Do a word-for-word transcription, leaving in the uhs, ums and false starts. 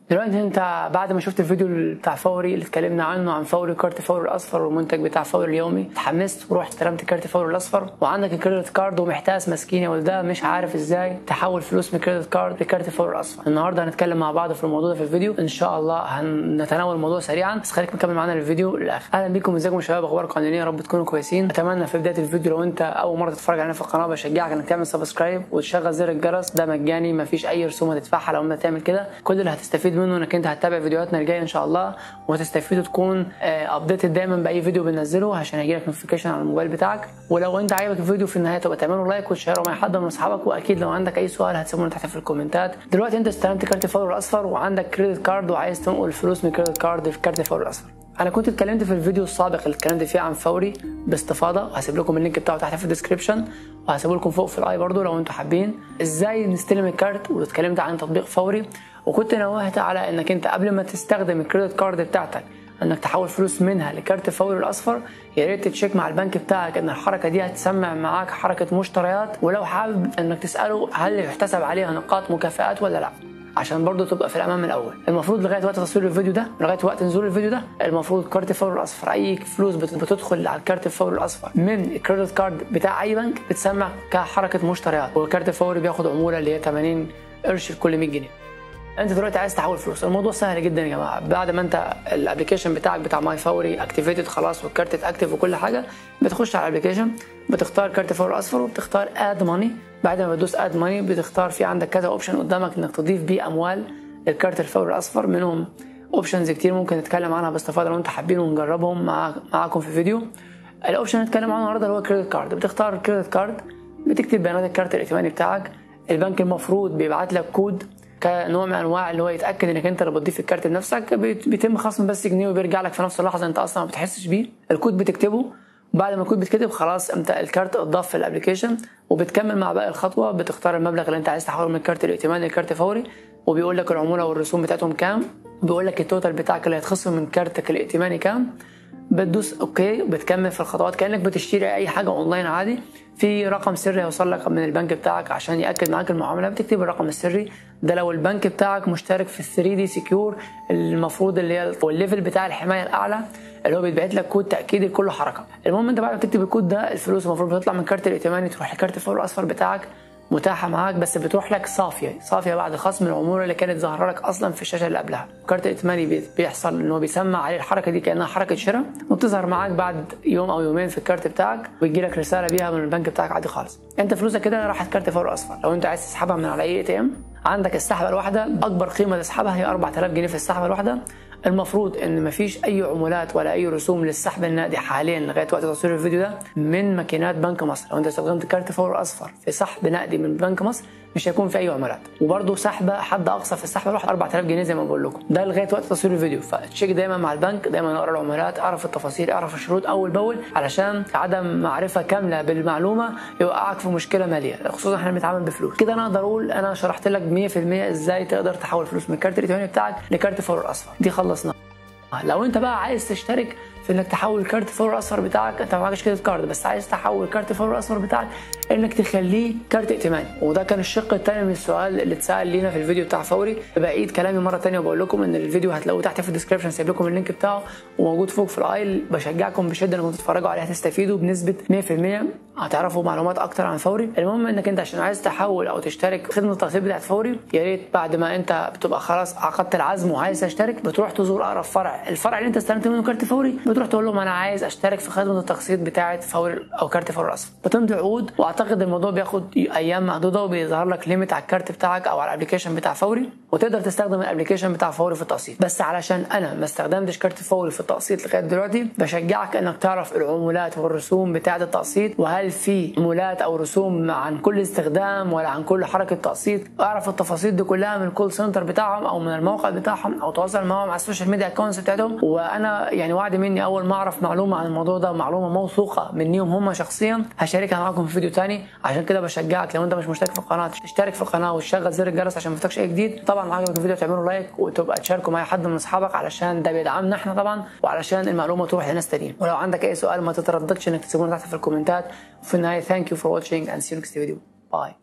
دلوقتي انت بعد ما شفت الفيديو بتاع فوري اللي اتكلمنا عنه عن فوري كارت فوري الاصفر والمنتج بتاع فوري اليومي، اتحمست ورحت استلمت كارت فوري الاصفر، وعندك الكريدت كارد ومحتاس مسكين يا ولده مش عارف ازاي تحول فلوس من كريدت كارد لكارت فوري الاصفر. النهارده هنتكلم مع بعض في الموضوع ده في الفيديو ان شاء الله. هنتناول الموضوع سريعا بس خليك مكمل معانا الفيديو للاخر. اهلا بيكم، ازيكم يا شباب، اخباركم عاملين ايه؟ يا رب تكونوا كويسين. اتمنى في بدايه الفيديو لو انت اول مره تتفرج علينا في القناه بشجعك انك تعمل سبسكرايب وتشغل زر الجرس، ده مجاني مفيش اي رسوم هتدفعها لو انت تعمل كده. كل اللي هتستفيد منه انك انت هتتابع فيديوهاتنا الجايه ان شاء الله، وتستفيد وتكون ابديتد دايما باي فيديو بننزله عشان يجيلك نوتيفيكيشن على الموبايل بتاعك. ولو انت عجبك الفيديو في النهايه تبقى تعمله لايك وتشيره مع حد من اصحابك، واكيد لو عندك اي سؤال هتسيبه تحت في الكومنتات. دلوقتي انت استلمت كارت فوري الاصفر وعندك كريدت كارد وعايز تنقل الفلوس من كريدت كارد في كارت فوري الاصفر. انا كنت اتكلمت في الفيديو السابق اللي اتكلمت فيه عن فوري باستفاضه، وهسيب لكم اللينك بتاعه تحت في الديسكربشن، وهسيبه لكم فوق في الاي برضو لو انتم حابين ازاي نستلم الكارت. واتكلمت عن تطبيق فوري، وكنت نوهت على انك انت قبل ما تستخدم الكريدت كارد بتاعتك انك تحول فلوس منها لكارت فوري الاصفر، يا ريت تتشيك مع البنك بتاعك ان الحركه دي هتسمع معاك حركه مشتريات، ولو حابب انك تساله هل يحتسب عليها نقاط مكافآت ولا لا، عشان برضو تبقى في الامان من الاول. المفروض لغايه وقت تصوير الفيديو ده، لغايه وقت نزول الفيديو ده، المفروض كارت فوري الاصفر اي فلوس بتدخل على الكارت الفوري الاصفر من الكريدت كارد بتاع اي بنك بتسمع كحركه مشتريات، والكارت الفوري بياخد عموله اللي هي ثمانين قرش لكل مية جنيه. انت دلوقتي عايز تحول فلوس، الموضوع سهل جدا يا جماعه. بعد ما انت الابلكيشن بتاعك بتاع ماي فوري اكتيفيتد خلاص والكارت اتاكتيف وكل حاجه، بتخش على الابلكيشن بتختار كارت فوري الاصفر وبتختار اد ماني. بعد ما بتدوس اد ماني بتختار في عندك كذا اوبشن قدامك انك تضيف بيه اموال للكارت الفوري الاصفر، منهم اوبشنز كتير ممكن نتكلم عنها باستفاضه لو انتوا حابين ونجربهم مع معاكم في فيديو. الاوبشن اللي هنتكلم عنه النهارده اللي هو كريدت كارد. بتختار الكريدت كارد، بتكتب بيانات الكارت الائتماني بتاعك، البنك المفروض بيبعت لك كود كنوع من انواع اللي هو يتاكد انك انت اللي بتضيف الكارت بنفسك، بيتم خصم بس جنيه وبيرجع لك في نفس اللحظه، انت اصلا ما بتحسش بيه. الكود بتكتبه، بعد ما الكود بيتكتب خلاص انت الكارت اتضاف في الابلكيشن، وبتكمل مع باقي الخطوه. بتختار المبلغ اللي انت عايز تحوله من الكارت الائتماني لكارت فوري، وبيقول لك العموله والرسوم بتاعتهم كام، بيقول لك التوتال بتاعك اللي هيتخصم من كارتك الائتماني كام. بتدوس اوكي، بتكمل في الخطوات كانك بتشتري اي حاجه اونلاين عادي. في رقم سري هيوصل لك من البنك بتاعك عشان ياكد معاك المعامله، بتكتب الرقم السري ده. لو البنك بتاعك مشترك في ثري دي سكيور، المفروض اللي هي الليفل بتاع الحمايه الاعلى اللي هو بيتبعت لك كود تاكيد لكل حركه. المهم انت بعد ما تكتب الكود ده الفلوس المفروض بتطلع من كارت الائتماني تروح لكارت الفوري الاصفر بتاعك متاحه معاك، بس بتروح لك صافيه صافيه بعد خصم العموله اللي كانت ظاهره لك اصلا في الشاشه اللي قبلها. الكارت الائتماني بيحصل انه بيسمع عليه الحركه دي كانها حركه شراء، وبتظهر معاك بعد يوم او يومين في الكارت بتاعك، ويجي لك رساله بيها من البنك بتاعك عادي خالص. انت فلوسك كده راحت كارت فوري اصفر. لو انت عايز تسحبها من على اي اي تي ام، عندك السحبه الواحده اكبر قيمه تسحبها هي أربعة آلاف جنيه في السحبه الواحده. المفروض ان مفيش اي عمولات ولا اي رسوم للسحب النقدي حاليا لغايه وقت تصوير الفيديو ده من ماكينات بنك مصر. لو انت استخدمت كارت فوري اصفر في سحب نقدي من بنك مصر مش هيكون في اي عمولات، وبرده سحبه حد اقصى في السحبه الواحده أربعة آلاف جنيه زي ما بقول لكم، ده لغايه وقت تصوير الفيديو. فتشيك دايما مع البنك، دايما اقرا العمولات، اعرف التفاصيل، اعرف الشروط اول باول، علشان عدم معرفه كامله بالمعلومه يوقعك في مشكله ماليه، خصوصا احنا بنتعامل بفلوس. كده انا اقدر اقول انا شرحت لك مية في المية ازاي تقدر تحول فلوس من الكارت الائتماني بتاعك لكارت فوري الاصفر. دي خلصنا. لو انت بقى عايز تشترك في انك تحول الكارت فوري الاصفر بتاعك، انت ما معكش كريدت كارد بس عايز تحول الكارت فوري الاصفر بتاعك انك تخليه كارت ائتماني، وده كان الشق الثاني من السؤال اللي اتسال لينا في الفيديو بتاع فوري. بعيد كلامي مره ثانيه وبقول لكم ان الفيديو هتلاقوه تحت في الديسكربشن، سايب لكم اللينك بتاعه وموجود فوق في الايل. بشجعكم بشده انكم تتفرجوا عليه، هتستفيدوا بنسبه مية في المية، هتعرفوا معلومات اكتر عن فوري. المهم انك انت عشان عايز تحول او تشترك في خدمه التقسيط بتاعت فوري، يا ريت بعد ما انت بتبقى خلاص عقدت العزم وعايز تشترك بتروح تزور اقرب فرع، الفرع اللي انت استلمت منه كارت فوري، بتروح تقول لهم انا عايز اشترك في خدمه التقسيط بتاعه فوري او كارت فوري الاصفر. بتمضي عقود، واعتقد الموضوع بياخد ايام محدوده، وبيظهر لك ليميت على الكارت بتاعك او على الابلكيشن بتاع فوري، وتقدر تستخدم الابلكيشن بتاع فوري في التقسيط. بس علشان انا ما استخدمتش كارت فوري في التقسيط لغايه دلوقتي، بشجعك انك تعرف العمولات والرسوم بتاعه التقسيط، وهل في عمولات او رسوم عن كل استخدام ولا عن كل حركه تقسيط. اعرف التفاصيل دي كلها من الكول سنتر بتاعهم او من الموقع بتاعهم، او تواصل معاهم على السوشيال ميديا اكونتس بتاعتهم. وانا يعني وعد مني اول ما اعرف معلومه عن الموضوع ده، معلومه موثوقه منيهم هم شخصيا، هشاركها معاكم في فيديو تاني. عشان كده بشجعك لو انت مش مشترك في القناه تشترك في القناه وتشغل زر الجرس عشان ما يفوتكش اي جديد. طبعا عجبك الفيديو تعملوا لايك وتبقى تشاركوا مع حد من اصحابك، علشان ده بيدعمنا احنا طبعا، وعلشان المعلومه تروح لناس تانيين. ولو عندك اي سؤال ما تترددش انك تسيبونه تحت في الكومنتات. وفي النهايه ثانك يو فور واتشينج اند سي يو نيكست فيديو. باي.